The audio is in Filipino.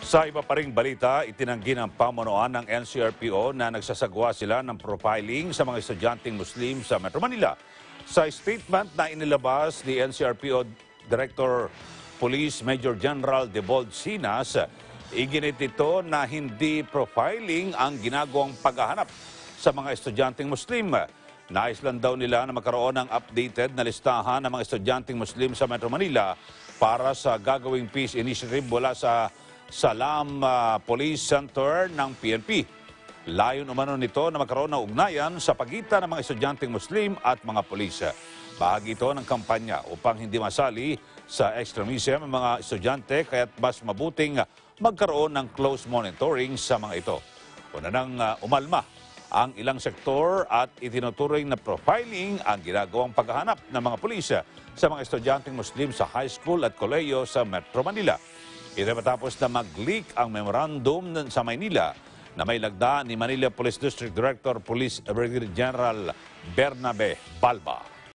Sa iba pa ring balita, itinanggi ng pamunuan ng NCRPO na nagsasagawa sila ng profiling sa mga estudyanteng Muslim sa Metro Manila. Sa statement na inilabas ni NCRPO Director Police Major General Debold Sinas, iginit ito na hindi profiling ang ginagawang paghahanap sa mga estudyanteng Muslim. Nais lang daw nila na magkaroon ng updated na listahan ng mga estudyanteng Muslim sa Metro Manila para sa gagawing peace initiative mula sa Salam Police Center ng PNP. Layon umano nito na magkaroon ng ugnayan sa pagitan ng mga estudyanteng Muslim at mga pulis. Bahagi ito ng kampanya upang hindi masali sa extremism ang mga estudyante, kaya't mas mabuting magkaroon ng close monitoring sa mga ito. Una nang umalma ang ilang sektor at itinuturing na profiling ang ginagawang paghahanap ng mga pulis sa mga estudyanteng Muslim sa high school at kolehiyo sa Metro Manila. Ito matapos na mag-leak ang memorandum sa Maynila na may lagda ni Manila Police District Director Police Brigadier General Bernabe Balba.